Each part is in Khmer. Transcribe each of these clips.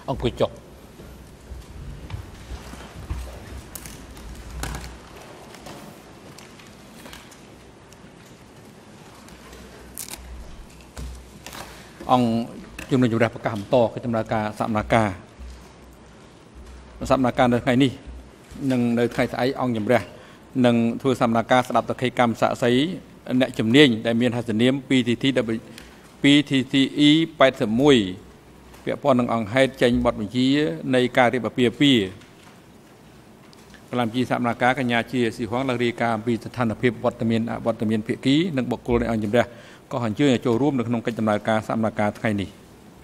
អង្គុយចុះអង្គជំនុំជម្រះប្រកាសបន្តកិច្ចដំណើរការសកម្មភាពនៅថ្ងៃនេះនិងនៅថ្ងៃស្អែកអង្គជំរះនឹងធ្វើសកម្មភាពស្ដាប់តក្កកម្មសាក្សីអ្នកជំនាញដែលមានហត្ថនាម PTTE 81 ពាក់ព័ន្ធនឹងអង្គហេតុចេញបទបញ្ជានៃការរៀបអាពាហ៍ពិពាហ៍កម្ពុជាសកម្មភាពកញ្ញាជាស៊ីហងឡើងរាយការណ៍អំពីស្ថានភាពវត្តមានភាគីនិងបុគ្គលនៃអង្គជំរះក៏អញ្ជើញចូលរួមនៅក្នុងកិច្ចដំណើរការសកម្មភាពថ្ងៃនេះ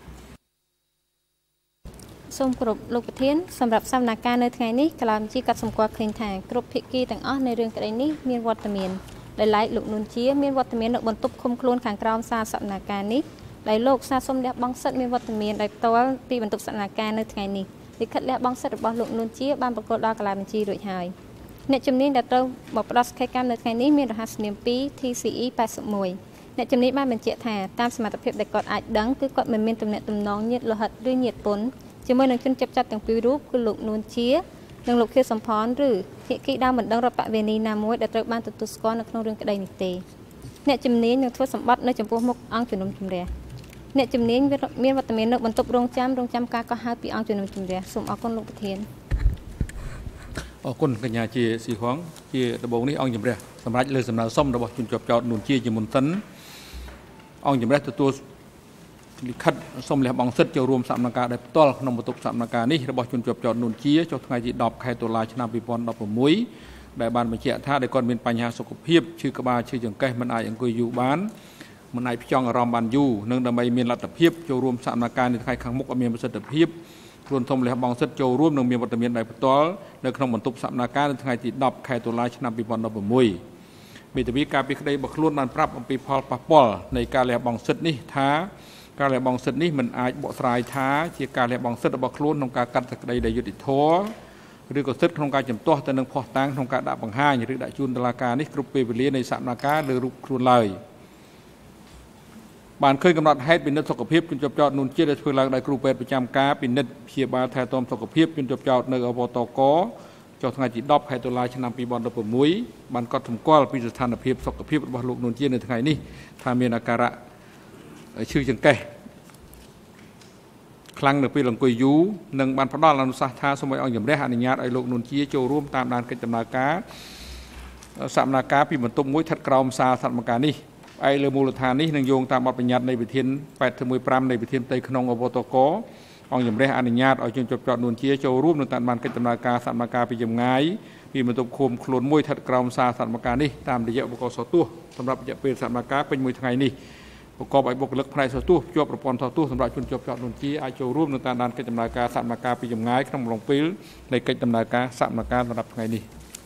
សូមគោរពលោកប្រធានសម្រាប់សកម្មភាពនៅថ្ងៃនេះកន្លងជាកាត់សម្គាល់ឃើញថាគ្រប់ភាគីទាំងអស់នៃរឿងក្តីនេះមានវត្តមានដោយឡែកលោកនួនជាមានវត្តមាននៅបន្ទប់ឃុំខ្លួនខាងក្រោមសាលសកម្មភាពនេះដោយលោកសាសុំលះបង់សិទ្ធិមានវត្តមានដោយផ្ទាល់ពីបន្ទប់សកម្មភាពនៅថ្ងៃនេះលិខិតលះបង់សិទ្ធិរបស់លោកនួនជាបានប្រកាសដល់កាលាបញ្ជីរួចហើយអ្នកជំនាញដែលត្រូវមកផ្ដល់សកម្មនៅថ្ងៃនេះមានរហស្សនាម TCE 81អ្នកជំនាញបានបញ្ជាក់ថាតាមសមត្ថភាពដែលគាត់អាចដឹងគឺគាត់មិនមានទំនាក់ទំនងញាតិលោហិតឬញាតិពុនជាមួយនឹងជនចាប់ទាំងពីររូបគឺលោកនួនជានិងលោកខៀវសំផនឬភាគីដើមមិនដឹងរដ្ឋបវេនីណាមួយដែលត្រូវបានទទួលស្គាល់នៅក្នុងរឿងក្តីនេះទេអ្នកជំនាញនឹងធ្វើសម្បត្តិនៅចំពោះមុខអង្គជំនុំជម្រះអ្នកជំនាញមានវត្តមាននៅបន្ទប់រងចាំការកោះហៅពីអង្គជំនុំជម្រះសូមអរគុណលោកប្រធានអរគុណកញ្ញាជាស៊ីហងជាដំបូងនេះអង្គជំរះសម្រាប់លើសំណើសុំរបស់ជនជាប់ចោតនួនជាមុនសិនអង្គជំរះទទួលលិខិតសូមលះបង់សិទ្ធិចូលរួមសកម្មភាពដែលផ្ទាល់ក្នុងបន្ទប់សកម្មភាពនេះរបស់ជនជាប់ចោតនួនជាចុះថ្ងៃទី10ខែតុលាឆ្នាំ2016ដែលបានបញ្ជាក់ថាដែលគាត់មានបញ្ហាសុខភាពឈឺក្បាលឈឺចង្កេះមិនអាចអង្គុយយូរបានមិនអាចផ្ចង់អារម្មណ៍បានយូរនិងដើម្បីមានលទ្ធភាពចូលរួមសកម្មភាពនៅថ្ងៃខាងមុខឲ្យមានប្រសិទ្ធភាពខ្លួនធំលះបង់សិទ្ធិចូលរួមនិងមានវត្តមានដោយផ្ទាល់នៅក្នុងបន្ទប់សកម្មភាពនៅថ្ងៃទី10ខែតុលាឆ្នាំ2016មេធាវីការពីក្តីរបស់ខ្លួនបានប្រាប់អំពីផលប៉ះពាល់នៃការលះបង់សិទ្ធិនេះថាការលះបង់សិទ្ធិនេះមិនអាចបកស្រាយថាជាការលះបង់សិទ្ធិរបស់ខ្លួនក្នុងការកាត់សេចក្តីដែលយុត្តិធម៌ឬក៏សិទ្ធិក្នុងការជំទាស់ទៅនឹងភ័ស្តុតាងក្នុងការដាក់បង្ហាញឬដាក់ជូនតុលាការនេះគ្រប់ពេលវេលានៃសកម្មភាពលើរូបខ្លួនឡើយបានឃើញកំណត់ហេតុពិនិត្យសុខភាពជនជាប់ចោតនួនជាដែលធ្វើឡើងដោយគ្រូពេទ្យប្រចាំការពិនិត្យព្យាបាលថែទាំសុខភាពជនជាប់ចោតនៅអវតកចុះថ្ងៃទី10ខែតុលាឆ្នាំ2016បានកត់សម្គាល់ពីស្ថានភាពសុខភាពរបស់លោកនួនជានៅថ្ងៃនេះថាមានអាការៈឈឺចង្កេះខ្លាំងនៅពេលអង្គុយយូរនិងបានផ្ដល់អនុសាសន៍ថាសូមឲ្យអង្គជំរះអនុញ្ញាតឲ្យលោកនួនជាចូលរួមតាមដានកិច្ចដំណើរការសកម្មភាពពីបន្ទប់មួយស្ថិតក្រោមសាលសកម្មភាពនេះផ្អែកលើមូលដ្ឋាននេះនឹងយោងតាមបទបញ្ញត្តិនៃវិធាន815នៃវិធានផ្ទៃក្នុងអវតកអង្គជំរះអនុញ្ញាតឲ្យជនជាប់ចោតនួនជាចូលរួមនឹងតាមដានកិច្ចដំណើរការសកម្មភាពពីចម្ងាយពីបន្ទប់ឃុំខ្លួនមួយស្ថិតក្រោមសាលសកម្មភាពនេះតាមរយៈឧបករណ៍សោះទស្សន៍សម្រាប់រយៈពេលសកម្មភាពពេញមួយថ្ងៃនេះប្រកបឲ្យបុគ្គលិកផ្នែកសោះទស្សន៍ជាប់ប្រព័ន្ធសោះទស្សន៍សម្រាប់ជនជាប់ចោតនួនជាអាចចូលរួមនឹងតាមដានកិច្ចដំណើរការសកម្មភាពពីចម្ងាយក្នុងអំឡុងពេលនៃកិច្ចដំណើរការសកម្មភាពសម្រាប់ថ្ងៃនេះ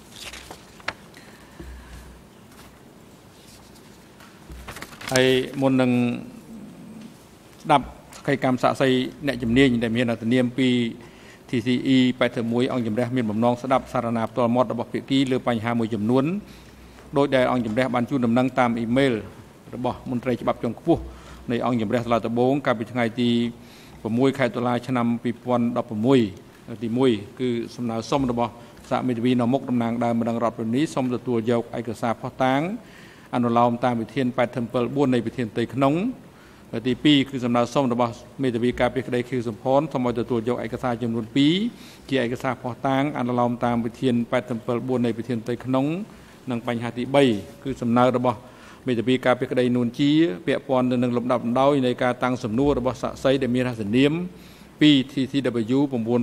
ហើយមុននឹងស្ដាប់សកម្មសាក្សីអ្នកជំនាញដែលមានអត្ថនាមពី TCE 81អង្គជំរះមានបំណងស្ដាប់សារណាផ្ទាល់មាត់របស់ភាគីលើបញ្ហាមួយចំនួនដោយដែលអង្គជំរះបានជូនដំណឹងតាមអ៊ីមែលរបស់មន្ត្រីច្បាប់ជាន់ខ្ពស់នៃអង្គជំរះសាលាដំបងកាលពីថ្ងៃទី6ខែតុលាឆ្នាំ2016ទី1គឺសំណើសុំរបស់សហមេធាវីនៅមុខតំណាងដើមម្ដងរដ្ឋប្រនីសូមទទួលយកឯកសារផុសតាងអនុលោមតាមវិធាន874នៃវិធានផ្ទៃក្នុងទី2គឺសំណើសុំរបស់មេធាវីការពីក្តីខៀវសំផនសូមឲ្យទទួលយកឯកសារចំនួន2ជាឯកសារផុសតាងអនុលោមតាមវិធាន874នៃវិធានផ្ទៃក្នុងនិងបញ្ហាទី3គឺសំណើរបស់មេធាវីការពីក្តីនួនជាពាក់ព័ន្ធទៅនឹងលំដាប់លំដោយនៃការតាំងសំណួររបស់សាក្សីដែលមានហត្ថនាម TCW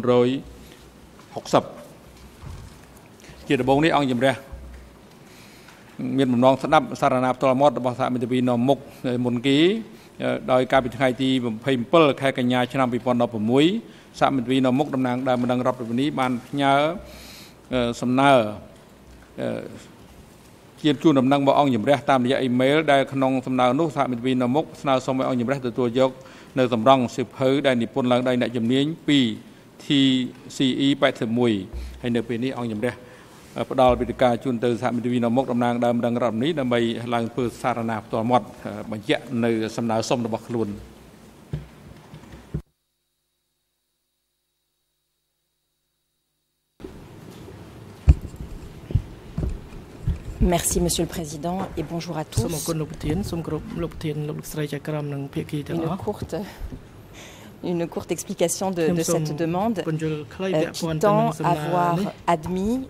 960ជាដំបូងនេះអង្គជំរះមានបំណងស្ដាប់សារណាផ្ទាល់មាត់របស់សហមេធាវីនាំមុខមុនគេដោយការពីថ្ងៃទី27ខែកញ្ញាឆ្នាំ2016សហមេធាវីនាំមុខតំណាងដើមម្ដងរដ្ឋប្រនីបានផ្ញើសំណើជាជួនដំណឹងមកអង្គជំរះតាមរយៈអ៊ីមែលដែលក្នុងសំណើនោះសហមេធាវីនាំមុខស្នើសុំឲ្យអង្គជំរះទទួលយកនៅសម្រង់សិភៅដែលនិពន្ធឡើងដោយអ្នកជំនាញពី TCE 81ហើយនៅពេលនេះអង្គជំរះផ្ដល់វិធីការជូនទៅសហមេធាវីនាំមុខតំណាងដើមម្ដងរដ្ឋនេះដើម្បីឡើងធ្វើសារណាផ្ទាល់មាត់បញ្ជាក់នៅសំណើសុំរបស់ខ្លួន Merci Monsieur le Président et bonjour à tous. Une courte explication de cette demande qui tend à avoir admis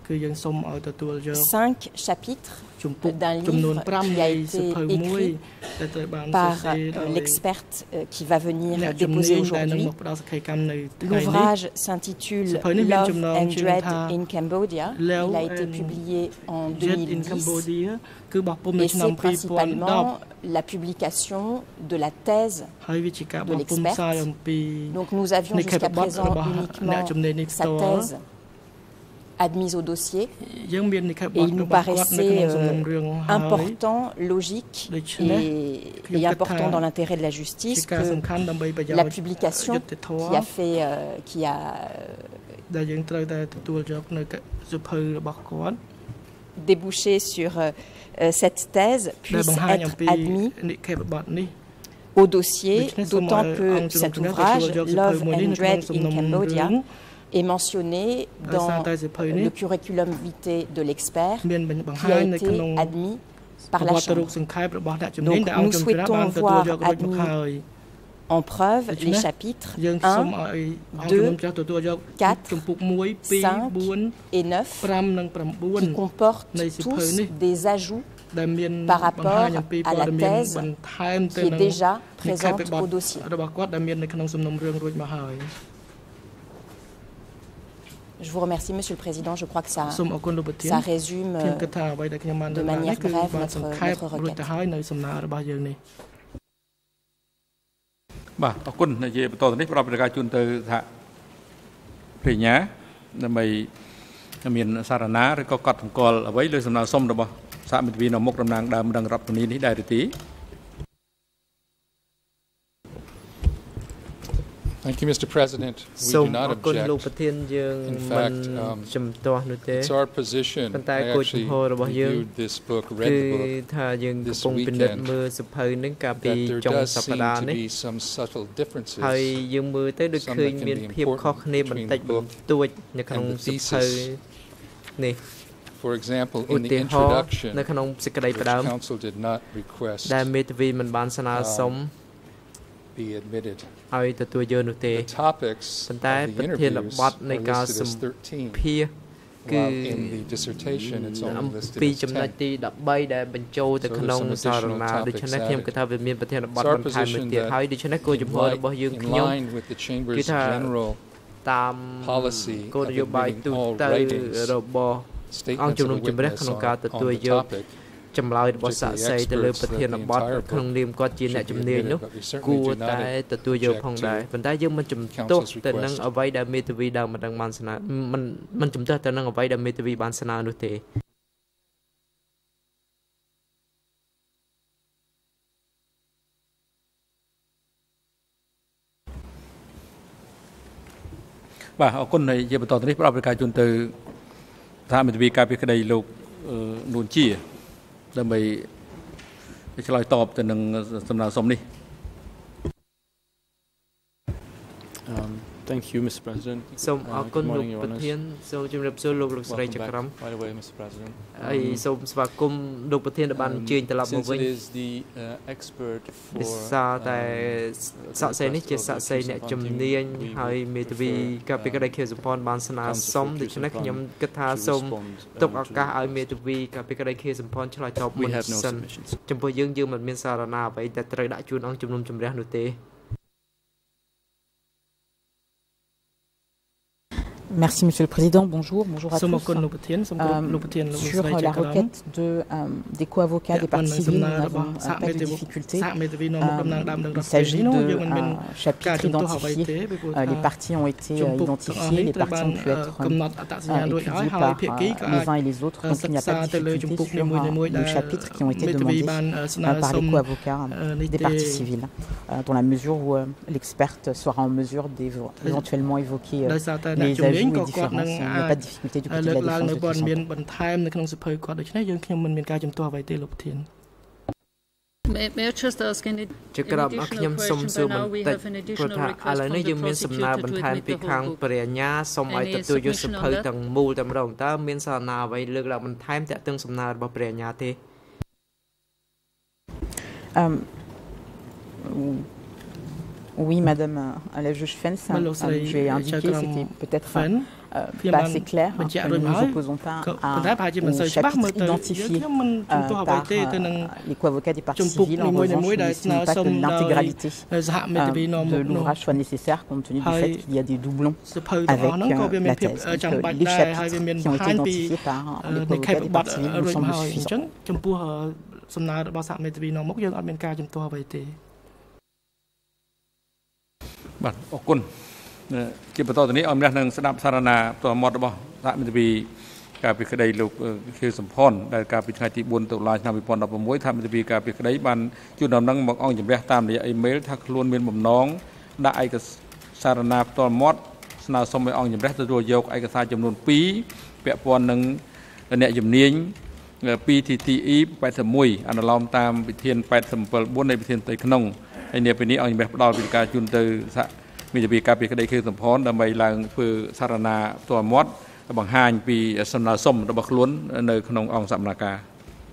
5 chapitres d'un livre qui a été écrit par l'experte qui va venir déposer aujourd'hui. L'ouvrage s'intitule Love and Dread in Cambodia. Il a été publié en 2010 et c'est principalement la publication de la thèse de l'experte. Donc nous avions jusqu'à présent uniquement sa thèse admise au dossier et il nous paraissait important, logique et important dans l'intérêt de la justice que la publication qui a débouché sur cette thèse puisse être admise au dossier, d'autant que cet ouvrage, Love and Dread in Cambodia, est mentionné dans le curriculum vitae de l'expert qui a été admis par la Chambre. Donc nous souhaitons voir admis en preuve les chapitres 1, 2, 4, 5 et 9 qui comportent tous des ajouts par rapport à la thèse qui est déjà présente au dossier. Je vous remercie, Monsieur le Président. Je crois que ça résume de manière brève notre requête. បាទអរគុណជាបន្តទៅនេះប្រពរការជូនទៅថាប្រញ្ញាដើម្បីមានសារណាឬក៏កត់សម្គាល់អ្វីលើសំណើសុំរបស់សហមិត្តវិនៅមុខតំណាងដើមដឹងរដ្ឋធានីនេះដែរឬទេ Thank you, Mr. President. We do not object. In fact, it's our position. I actually reviewed this book, read the book this weekend, that there does seem to be some subtle differences, some that can be important between the book and the thesis. For example, in the introduction, the Council did not request be admitted. The topics of the interviews are listed as 13, while in the dissertation it's only listed as 10. So there's some additional topics added. It's our position that in line with the Chamber's general policy of admitting all writings, statements of a witness on the topic, ចម្លើយរបស់សាកសីទៅលើប្រធានបទក្នុងនាមគាត់ជាអ្នកជំនាញនោះគួរតែទទួលយកផងដែរប៉ុន្តែយើងមិនជំទាស់ទៅនឹងអ្វីដែលមេធាវីដើមមិនដឹងបានស្នើមិនជំទាស់ទៅនឹងអ្វីដែលមេធាវីបានស្នើនោះទេបាទអរគុណហើយជាបន្តទៅនេះផ្ដល់ប្រកាសជូនទៅសហមេធាវីការពីក្តីលោកនួនជាដើម្បីឆ្លើយតបទៅនឹងសំណើសុំនេះ Thank you, Mr. President. សូមអរគុណលោកប្រធានសូមជម្រាបសួរលោកស្រីចក្រម By the way, Mr. President. ហើយសូមស្វាគមន៍លោកប្រធានដែលបានអញ្ជើញត្រឡប់មកវិញ Since it is the expert for សារតែសាកសីនេះជាសាកសីអ្នកជំនាញហើយមេធាវីកាពីក្តីខេសម្ព័ន្ធបានស្នើសុំដូច្នេះខ្ញុំគិតថាសូមទុកឱកាសឲ្យមេធាវីកាពីក្តីខេសម្ព័ន្ធឆ្លើយតបមុនសិនចំពោះយើងមិនមានសារណាអ្វីដែលត្រូវដាក់ជូនអង្គជំនុំជម្រះនោះទេ Merci Monsieur le Président, bonjour à tous. Sur la requête des co-avocats des parties civiles, nous n'avons pas de difficulté. Il s'agit de chapitres identifiés. Les parties ont été identifiées, les parties ont pu être étudiées par Levine et les autres, donc il n'y a pas de difficulté sur les chapitres qui ont été demandés par les co-avocats des parties civiles, dans la mesure où l'experte sera en mesure d'éventuellement évoquer les avis et différences. Il n'y a pas de difficulté du côté de la défense de tout ça. May I just ask an additional question, but now we have an additional request from the prosecutor to admit the whole book. Any submission Oui, Madame la juge Fens, j'ai indiqué, c'était peut-être pas assez clair, que nous ne nous opposons pas au chapitre identifié par les co-avocats des parties civiles. En revanche, nous n'estimons pas que l'intégralité de l'ouvrage soit nécessaire, compte tenu du fait qu'il y a des doublons avec la thèse. Donc, les chapitres qui ont été identifiés par les co-avocats des parties civiles nous semblent suffisants. សំណើរបស់សហមេធាវីនាំមុខយើងអត់មានការជំទាស់អ្វីទេបាទអរគុណជាបន្តទៅនេះអមរះនឹងស្ដាប់សារណាផ្ទាល់មាត់របស់សហមេធាវីការពីក្តីលោកខៀវសំផនដែលកាលពីថ្ងៃទី 4 តុលាឆ្នាំ 2016 សហមេធាវីការពីក្តីបានជួនដំណឹងមកអង្គជំរះតាមរយៈអ៊ីមែលថាខ្លួនមានបំណងដាក់ឯកសារណាផ្ទាល់មាត់ស្នើសុំឲ្យអង្គជំរះទទួលយកឯកសារចំនួន 2 ពាក់ព័ន្ធនឹងអ្នកជំនាញ PTTE 81 អនុលោមតាមវិធាន 87.4 នៃវិធានផ្ទៃក្នុងហើយនេះពេលនេះអង្គជំរះផ្ដល់វិធានការជូនទៅសហមេធាវីការពីក្តីខៀវសំផនដើម្បីឡើងធ្វើសារណាផ្ទាល់មាត់បង្ហាញពីសំណើសុំរបស់ខ្លួននៅក្នុងអង្គសកម្មការ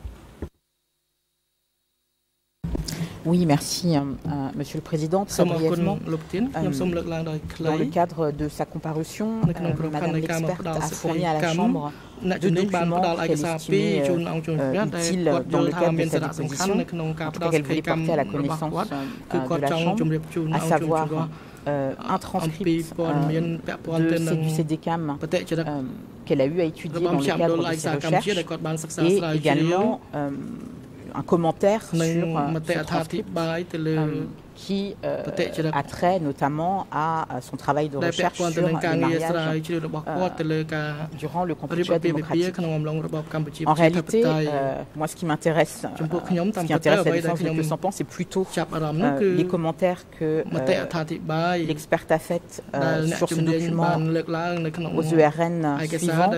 Oui, merci, Monsieur le Président. Très brièvement, dans le cadre de sa comparution, Madame l'experte a fourni à la Chambre deux documents qu'elle estimait utiles dans le cadre de sa déposition, en tout cas qu'elle voulait porter à la connaissance de la Chambre, à savoir un transcript du CDCAM qu'elle a eu à étudier dans le cadre de ses recherches et également un commentaire sur ce transcript qui a trait notamment à son travail de recherche sur les mariages durant le Kampuchea démocratique. En réalité, moi ce qui m'intéresse, la défense de M. Sampan, c'est plutôt les commentaires que l'experte a fait sur ce document aux ERN suivants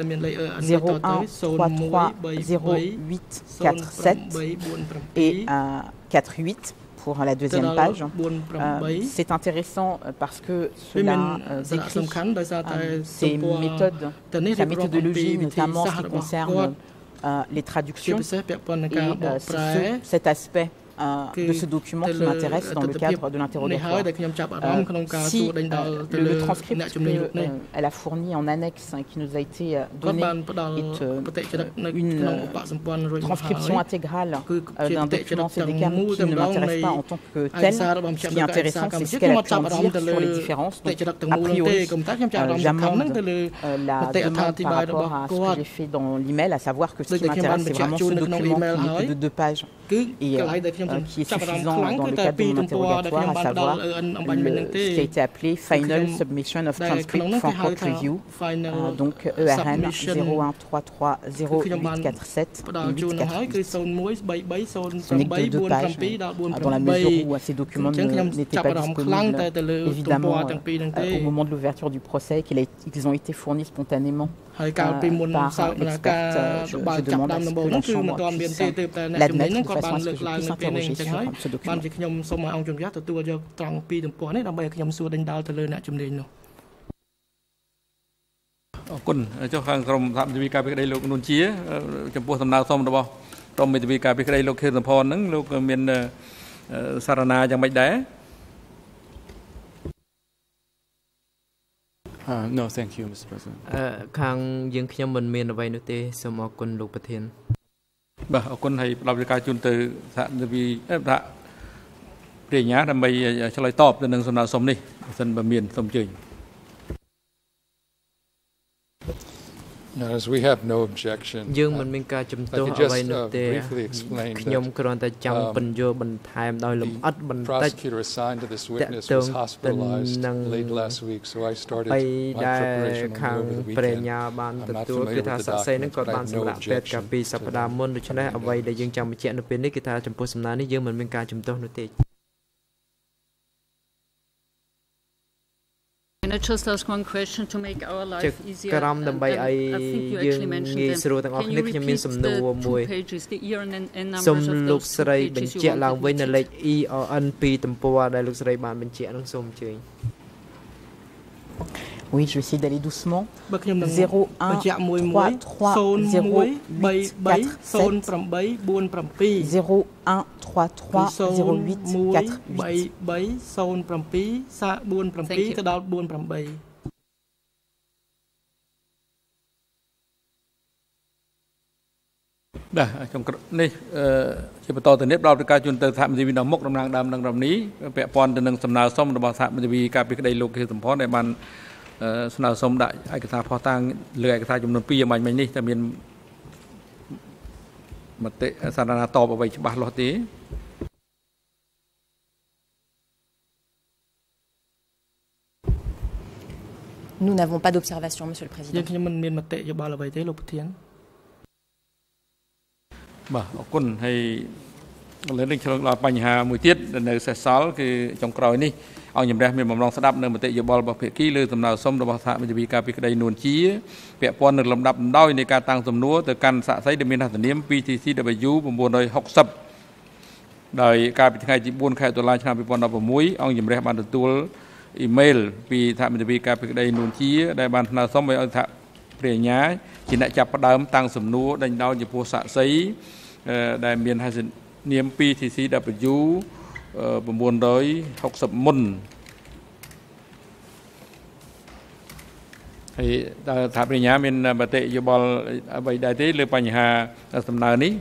01330847 et 48 pour la deuxième page. C'est intéressant parce que cela décrit ces méthodes, sa méthodologie, notamment en ce qui concerne les traductions. Et c'est cet aspect de ce document qui m'intéresse dans le cadre de l'interrogatoire. Si le transcript qu'elle a fourni en annexe qui nous a été donné est une transcription intégrale d'un document CDCAM qui ne m'intéresse pas en tant que tel, ce qui est intéressant, c'est ce qu'elle a pu en dire sur les différences. Donc, a priori, j'amende la demande par rapport à ce que j'ai fait dans l'email, à savoir que ce qui m'intéresse, c'est vraiment ce document qui n'est que de 2 pages et qui est suffisant dans le cadre de mon interrogatoire, à savoir ce qui a été appelé Final Submission of Transcript for Court Review, donc ERN 01330847 et 848. Ce n'est que de 2 pages, dans la mesure où ces documents n'étaient pas disponibles, évidemment, au moment de l'ouverture du procès, qu'ils ont été fournis spontanément par l'experte. Je demande à ce que la Chambre puisse l'admettre de façon à ce que je puisse interroger sur ce document. ខ្ញុំសូមឲ្យអង្គជំរះទទួលយកត្រង់ពីទំព័រនេះដើម្បីឲ្យខ្ញុំសួរដេញដោលទៅលើអ្នកជំនាញនោះអរគុណចុះខាងក្រុមសហមេធាវីការពីក្តីលោកនួនជាចំពោះដំណើរសុំរបស់ក្រុមមេធាវីការពីក្តីលោកខៀវសំផនហ្នឹងលោកមានសារណាយ៉ាងម៉េចដែរ No, thank you, Mr. President. ខាងយើងខ្ញុំមិនមានអ្វីនោះទេសូមអរគុណលោកប្រធានបាទអរគុណហើយផ្ដល់វិការជូនទៅសហមេធាវីថាព្រះញ្ញាដើម្បីឆ្លើយតបទៅនឹងសំណើសុំនេះបើសិនបើមានសូមអញ្ជើញ As we have no objection, យើងមិនមានការជំទាស់អ្វីនោះទេខ្ញុំគ្រាន់តែចង់បញ្យល់បន្ថែមដោយលម្អិតបន្តិច prosecutor assigned to this witness was hospitalized late last week, so I started my preparation over the weekend. ព្រះញ្ញាបានទទួលគឺថាសាក់សីនឹងគាត់បានសម្រាប់ពេទ្យកាលពីសប្តាហ៍មុនដូច្នេះអ្វីដែលយើងចង់បញ្ជាក់នៅពេលនេះគឺថាចំពោះសំណើនេះយើងមិនមានការជំទាស់នោះទេ An Can I just ask one question to make our life easier? I think you actually mentioned them. Can you repeat the 2 pages, the year and numbers of those 2 pages you wanted? Oui, je vais essayer d'aller doucement. 0, 1, 3, 3, 0, 8, 4, 7. 0, 1, 3, 3, 0, 8, 4, 8. សាក 47 ទៅដល់ 48 បាទtrongនេះជាបន្តទៅនេះផ្ដល់ទៅការជួនទៅសហមន្ត្រីវិនមុខតំណាងដើមនឹងរំនេះពាក់ព័ន្ធទៅនឹងសំណើសុំរបស់សហមន្ត្រីការពីក្តីលោកគេសម្ផនដែលបានស្នើសុំដាក់ឯកសារផុសតាងលើឯកសារចំនួន 2 អំបញ្ញមិញនេះតែមានមតិសារណាតបអ្វីច្បាស់លាស់ទេ Nous n'avons pas d'observation, Monsieur le Président. យើងខ្ញុំមិនមានមតិយោបល់អ្វីទេលោកប្រធានបាទអរគុណហើយឥឡូវនេះឆ្លងដល់បញ្ហាមួយទៀតនៅសេសសល់គឺចុងក្រោយនេះអង្គជំរះមានបំណងស្ដាប់នៅមតិយោបល់របស់ភាគីលើសំណើសុំរបស់សហមន្ត្រីការពីក្តីនួនជាពាក់ព័ន្ធនឹងលំដាប់លំដោយនៃការតាំងសំណួរទៅកាន់សាក្សីដែលមានហត្ថនាម PTCW 960 ដោយការពីថ្ងៃទី 4 ខែតុលាឆ្នាំ 2016 អង្គជំរះបានទទួលអ៊ីមែលពីសហមន្ត្រីការពីក្តីនួនជាដែលបានស្នើសុំឲ្យសហព្រះអាជ្ញាជាអ្នកចាប់ផ្ដើមតាំងសំណួរដេញដោលចំពោះសាក្សីដែលមានហត្ថនាម PTCW 960 មុនហើយតើសហព្រះអាជ្ញាមានមតិយោបល់អ្វីដែរទេលើបញ្ហាសំណើនេះ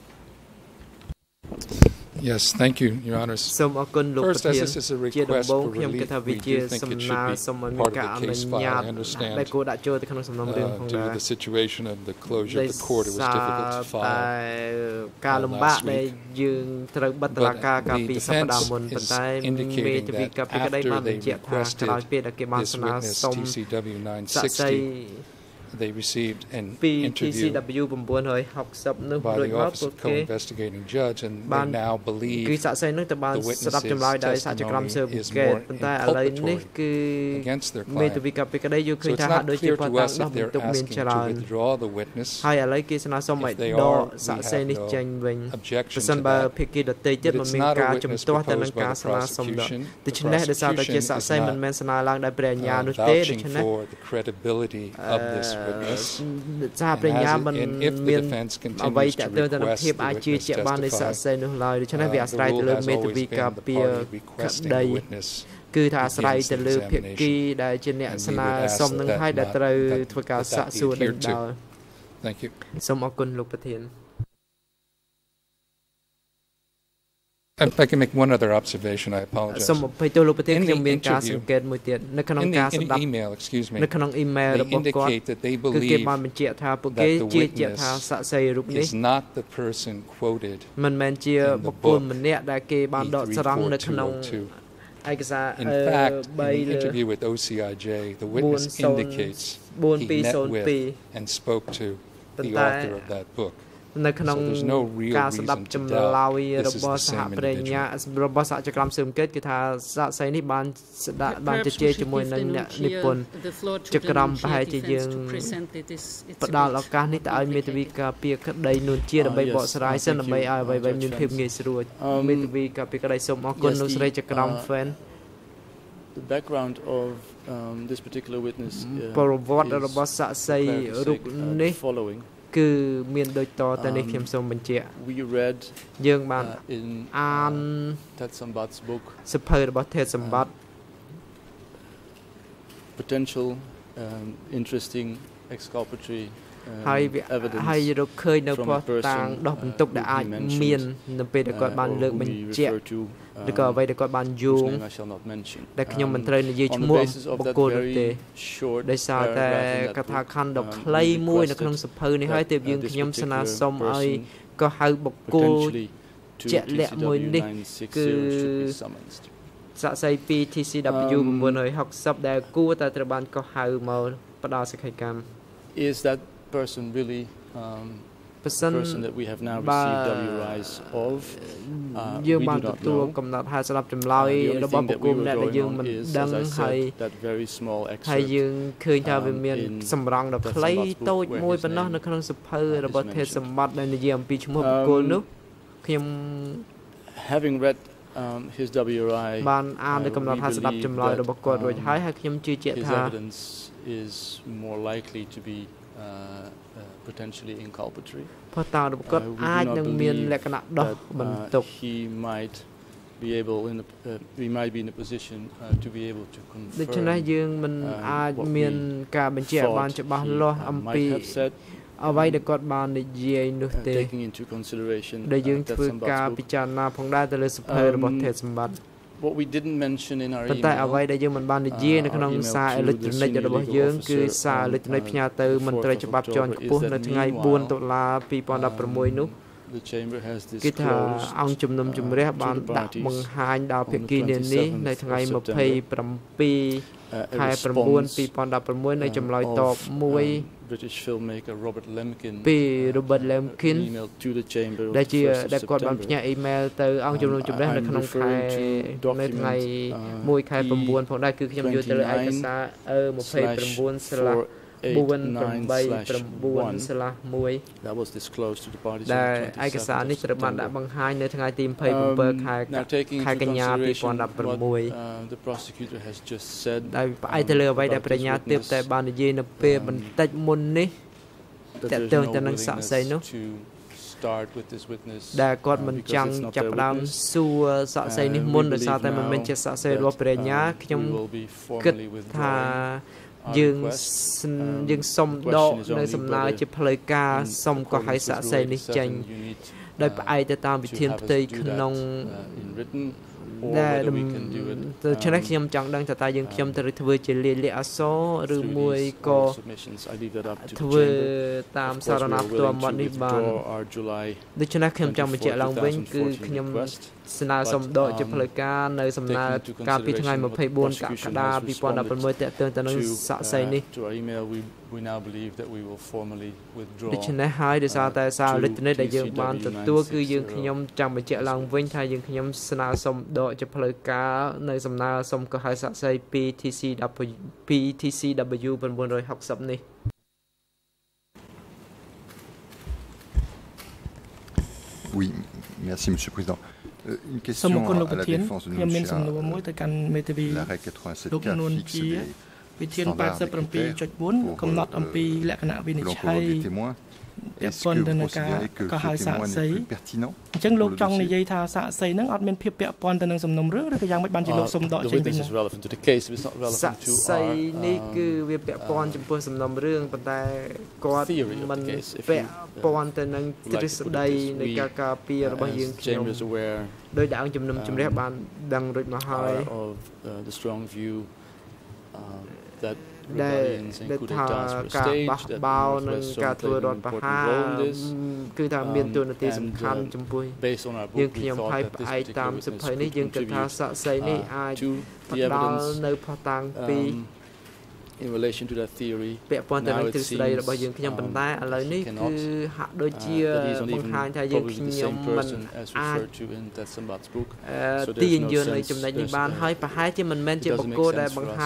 Yes, thank you, Your Honors. First, as this is a request for relief, we do think it should be part of the case file. I understand due to the situation of the closure of the court, it was difficult to file last week. But the defense is indicating that after they requested this witness, TCW 960, they received an interview by the Office of Co-Investigating Judge, and they now believe the witness's testimony is more inculpatory against their client. So it's not clear to us if they're asking to withdraw the witness. If they are, we have no objection to that. But it's not a witness proposed by the prosecution. The prosecution is not vouching for the credibility of this witness. And if the defense continues to request the witness testify, the rule has always been the party requesting the witness begins the examination, and we would ask that be adhered to. Thank you. If I can make one other observation, I apologize. In the interview, in the email, excuse me, they indicate that they believe that the witness is not the person quoted in the book E34202. In fact, in the interview with OCIJ, the witness indicates he met with and spoke to the author of that book. So there's no real reason to doubt this is the same individual. របស់សហគមន៍ស៊ើបអង្កេតគឺថាសាក្សីនេះបានជជែកជាមួយនឹងអ្នកនិពន្ធចក្រមប្រហែលជាយើងផ្ដល់ឱកាសនេះទៅឲ្យមេធាវីការពារក្តីនួនជាដើម្បីបកស្រាយសិនដើម្បីឲ្យអ្វីៗមានភាពងាយស្រួលមេធាវីការពារក្តីសូមអរគុណលោកស្រីចក្រម fan The background of this particular witness ប្រវត្តិរបស់សាក្សីរូបនេះ following គឺមានដូចតទៅនេះខ្ញុំសូមបញ្ជាក់ we read យើងបានអាន Ted Sambat's book សភៅរបស់ Ted Sambat potential interesting exculpatory ហើយរកឃើញនៅផ្ោះតាងដោះបន្ទុកដែលអាចមាននៅពេលដែលគាត់បានលើកបញ្ជាក់ឬក៏អ្វីដែលគាត់បានយោងដែលខ្ញុំមិនត្រូវនិយាយឈ្មោះបុគ្គលនោះទេដោយសារតែកថាខណ្ឌដ៏ខ្លីមួយនៅក្នុងសភៅនេះហើយទើបយើងខ្ញុំស្នើសុំឲ្យក៏ហៅបុគ្គលជាក់លាក់មួយនេះគឺសាក្សីពី TCW 960ដែលគួរតែត្រូវបានកោះហៅមកផ្ដល់សេចក្ដីកម្ម Is that person really person that we have now received WRIs of, we do not know. The only thing that we were going on is, as I said, that very small excerpt in the Samband book where his name is mentioned. Having read his WRI, we believe his evidence is more likely to be potentially inculpatory. We do not believe that he might be able we might be in a position to be able to confirm what we thought he might have said. Taking into consideration what we didn't mention in our email to the the chamber has disclosed to the parties on the 27th of September a response of British filmmaker Robert Lemkin emailed to the chamber on the 1st of September. I'm referring to document E29/489/1 that was disclosed to the parties on the 27th of September. Now taking into consideration what the prosecutor has just said about this witness, that there's no willingness to start with this witness because it's not their witness. We believe now that we will be formally withdrawingយើងសុំដកនៅសំណើជាផ្លូវការសុំកោះឲ្យសាកសីនេះចេញដោយផ្អែកទៅតាមវិធានផ្ទៃក្នុងដែលដូច្នេះខ្ញុំចង់ដឹងថាតើយើងខ្ញុំត្រូវធ្វើជាលាយលក្ខណ៍អក្សរឬមួយក៏ធ្វើតាមសារណាផ្ទាល់មកនេះបានដូច្នេះខ្ញុំចង់បញ្ជាក់ឡើងវិញគឺខ្ញុំស្នើសុំដកជាផ្លូវការនៅសំណើកាលពីថ្ងៃ24កក្កដា2016តាក់ទងទៅនឹងសាក់សីនេះដូច្នេះហើយដោយសារតែសារអេឡិចត្រូនិកដែលយើងបានទទួលគឺយើងខ្ញុំចង់បញ្ជាក់ឡើងវិញថាយើងខ្ញុំស្នើសុំដកជាផ្លូវការនៅសំណើសុំកោះហៅសាក់សី PTCW 960 នេះ Oui, merci Monsieur le Président. Une question à la défense de l'arrêt 87.4 fixe des standards et critères pour l'emploi des témoins. Est-ce que vous considérez que ce témoin n'est plus pertinent pour le dossier? The witness is relevant to the case, but it's not relevant to our theory of the case. If you like to put it this way, as James is aware, are of the strong view that rebellions and coup d'etats were staged, that Northwest Zone played an important role in this, and based on our book, we thought that this particular witness could contribute to the evidence in relation to that theory. Now it seems that he cannot, that he's not even probably the same person as referred to in that Sambat's book, so there's no sense, it doesn't make sense for us to now have him on trial.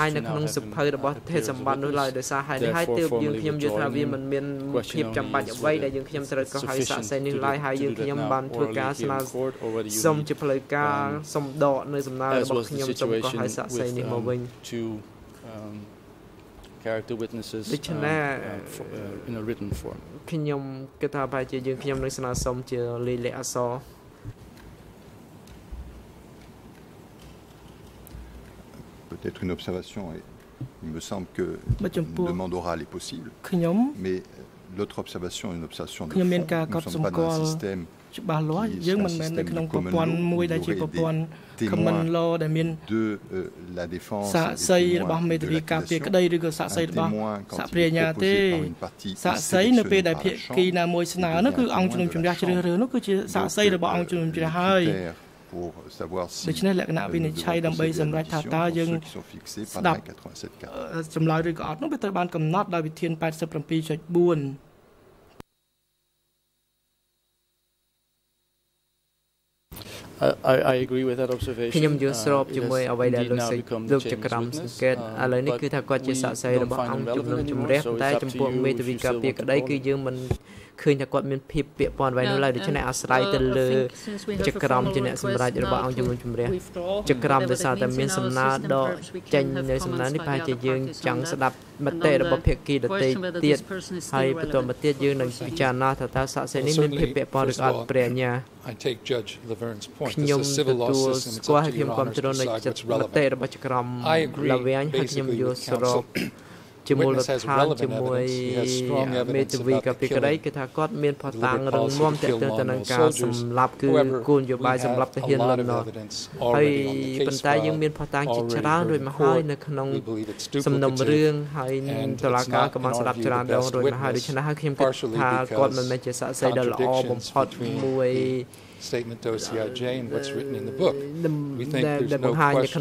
Therefore, formally withdrawing him, questioning him is sufficient to do that now orally here in court, or whether you need, as was the situation with two character witnesses in a written form. Peut-être une observation. Il me semble que une demande orale est possible, mais l'autre observation est une observation de fond. Nous ne sommes pas dans un systèmeច្បាស់លាស់យើងមិនមែននៅក្នុងប្រព័ន្ធមួយដែលជាប្រព័ន្ធ common law ដែលមានសាកសីរបស់មេធាវីការពារក្តីឬក៏សាកសីរបស់សហប្រញ្ញាទេសាកសីនៅពេលដែលភាគីណាមួយស្នើនោះគឺអង្គជំនុំជម្រះជ្រើសរើសនោះគឺជាសាកសីរបស់អង្គជំនុំជម្រះហើយដូច្នេះលក្ខណៈវិនិច្ឆ័យដើម្បីសម្រេចថាតើយើងស្ដាប់ចម្លើយឬក៏អត់នោះវាត្រូវបានកំណត់ដោយវិធាន 87.4 I agree with that observation. ខ្ញុំយល់ស្របជាមួយអ្វីដែលលោកចក្រមសង្កេតឥឡូវនេះគឺថាគាត់ជាសាក្សីរបស់អង្គជំនុំជម្រះតែចំពោះមេធាវីការពារក្តីគឺយើងមិនឃើញថាគាត់មានភាពពាក់ព័ន្ធអ្វីនោះឡើយដូច្នេះអាស្រ័យទៅលើចក្រមជាអ្នកសម្រេចរបស់អង្គជំនុំជម្រះចក្រមដោយសារតែមានសំណើដកចេញនៅសំណើនេះប្រហែលជាយើងចង់ស្ដាប់មតិរបស់ភាគីដទៃទៀតហើយបន្តមកទៀតយើងនឹងពិចារណាថាតើសាក្សីនេះមានភាពពាក់ព័ន្ធឬអត់ព្រះញ្ញា I take Judge Laverne's point. ខ្ញុំទទួលស្គាល់ខ្ញុំគ្រប់គ្រងនៅចិត្តមតិរបស់ចក្រម Levine ហើយខ្ញុំយល់ស្របជាមូលដ្ឋានជាមួយមេធាវីកាពីក្តីគឺថាគាត់មានផតាំងរឹងមាំទាក់ទងទៅនឹងការសម្លាប់គឺគោលនយោបាយសម្លាប់ទាហានលន់ណត់ហើយប៉ុន្តែយើងមានផតាំងជាច្រើនរួចមកហើយនៅក្នុងសំណុំរឿងហើយតុលាការក៏បានស្ដាប់ច្រើនដងរួចមកហើយដូច្នេះហើយខ្ញុំគិតថាគាត់មិនមែនជាសាក្សីដ៏ល្អបំផុតមួយ statement to CIJ and what's written in the book. We think there's no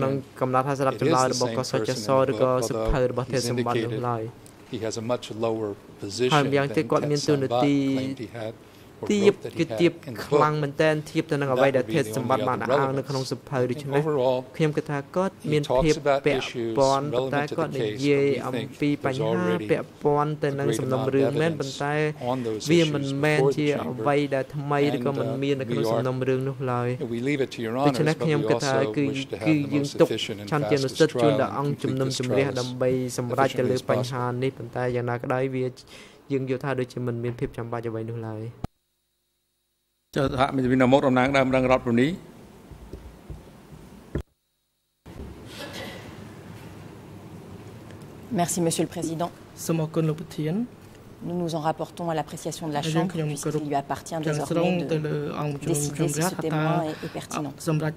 question he has a much lower position than the claimed he had. ទៀបគឺទៀបខ្លាំងមែនតើធៀបទៅនឹងអ្វីដែលធាតុសម្បត្តិបានអាងនៅក្នុងសភៅដូច្នេះខ្ញុំគិតថាគាត់មានភាពពាក់ព័ន្ធប៉ុន្តែគាត់និយាយអំពីបញ្ហាពាក់ព័ន្ធទៅនឹងសំណុំរឿងមែនប៉ុន្តែវាមិនមែនជាអ្វីដែលថ្មីឬក៏មិនមាននៅក្នុងសំណុំរឿងនោះឡើយដូច្នេះខ្ញុំគិតថាគឺយើងទុកឆន្ទៈនុសិទ្ធជូនដល់អង្គជំនុំជម្រះដើម្បីសម្រេចទៅលើបញ្ហានេះប៉ុន្តែយ៉ាងណាក្តីវាយើងយល់ថាដូចជាមិនមានភាពចាំបាច់អ្វីនោះឡើយ Merci, Monsieur le Président. Nous nous en rapportons à l'appréciation de la Chambre, puisqu'il lui appartient désormais de décider si ce témoin est pertinent.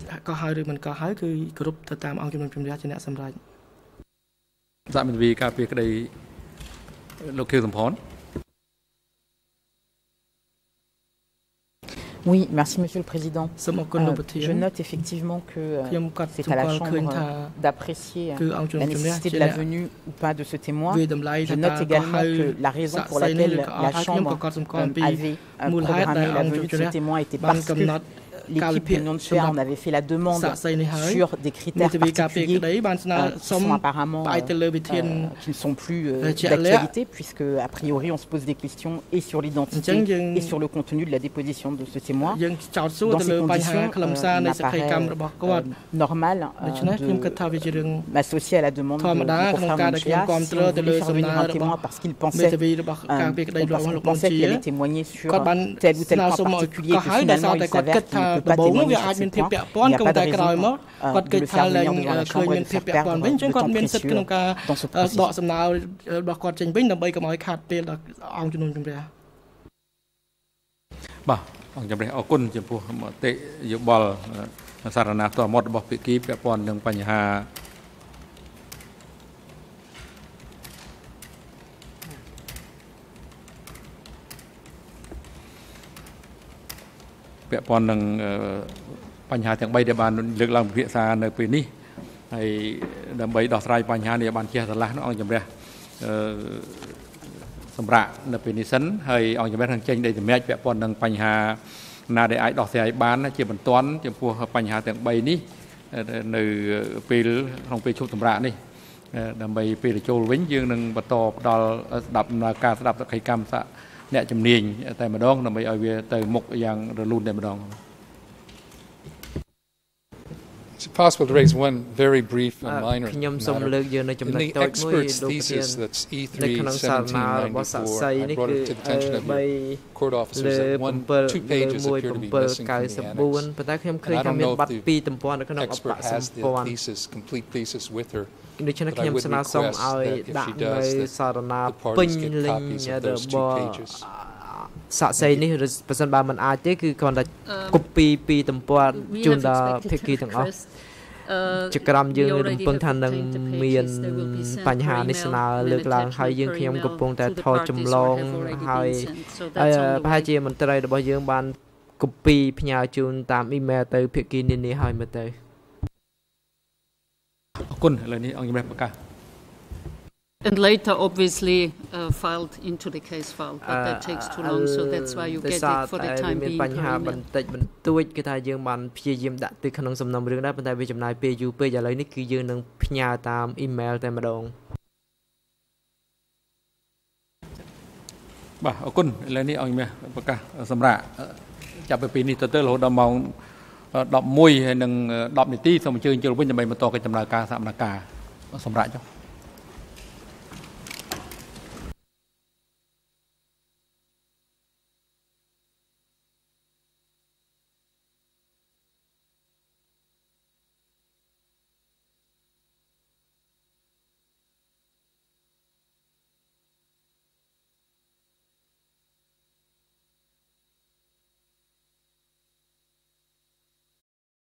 Oui, merci Monsieur le Président. Je note effectivement que c'est à la Chambre d'apprécier la nécessité de la venue ou pas de ce témoin. Je note également que la raison pour laquelle la Chambre avait programmé la venue de ce témoin était parce que l'équipe Union de Fer en avait fait la demande sur des critères particuliers qui sont apparemment qui ne sont plus d'actualité puisque a priori on se pose des questions et sur l'identité et sur le contenu de la déposition de ce témoin. Dans ces conditions, il m'apparaît normal de m'associer à la demande de confrère Monchia si on voulait faire venir un témoin parce qu'il pensait qu'il allait témoigner sur tel ou tel point particulier que finalement il s'avère qu'il ne peut pas témoigner sur ce point. Il n'y a pas de raison de le faire venir devant la Chambre et de faire perdre de temps précieux dans ce processus. ពាក់ព័ន្ធនឹងបញ្ហាទាំង3ដែលបានលើកឡើងពិភាក្សានៅពេលនេះហើយដើម្បីដោះស្រាយបញ្ហានេះឲ្យបានជះឆ្លាស់អង្គជំរះសម្រាប់នៅពេលនេះសិនហើយអង្គជំរះនឹងចេញដីសម្រេចពាក់ព័ន្ធនឹងបញ្ហាណាដែលអាចដោះស្រាយបានជាបន្ទាន់ចំពោះបញ្ហាទាំង3នេះនៅពេលក្នុងពេលឈប់សម្រាកនេះដើម្បីពេលចូលវិញយើងនឹងបន្តផ្ដល់ស្ដាប់ការស្ដាប់សកម្មកម្មអ្នកជំនាញតែម្ដងដើម្បីឲ្យវាទៅមុខយ៉ាងរលូនតែម្ដង It's possible to raise one very brief and minor matter. In the expert's thesis, that's E3-1794, I brought it to the attention of your court officers that 2 pages appear to be missing from the annex. And I don't know if the expert has the thesis, complete thesis with her, but I would request that if she does, that the parties get copies of those 2 pages. សាក់សីនេះប្រសិនបើមិនអាចទេគឺគ្រាន់តែកូពីពីទំព័រជូនដល់ភាគីទាំងអស់ជាក្រុមយើងរំពឹងថានឹងមានបញ្ហានេះស្នើលើកឡើងហើយយើងខ្ញុំកំពុងតែថតចម្លងហើយប្រហែលជាមន្ត្រីរបស់យើងបានកូពីផ្ញើជូនតាមអ៊ីមែលទៅភាគីនានាហើយមើលទៅអរគុណឥឡូវនេះអង្គជំរះប្រកាស And later, obviously, filed into the case file, but that takes too long, so that's why you get it for the time being. បញ្ហាបន្តិចបន្តួចគឺថាយើងបានព្យាយាមដាក់ទៅក្នុងសំណុំរឿងដែរប៉ុន្តែវាចំណាយពេលយូរពេកឥឡូវនេះគឺយើងនឹងផ្ញើតាមអ៊ីមែលតែម្ដងបាទអរគុណឥឡូវនេះអង្គមាសប្រកាសសម្រាប់ចាប់ពីពេលនេះទៅរហូតដល់ម៉ោង11ហើយនឹង10នាទីសូមអញ្ជើញចូលវិញដើម្បីបន្តកិច្ចដំណើរការសកម្មភាពសម្រាប់ចុះ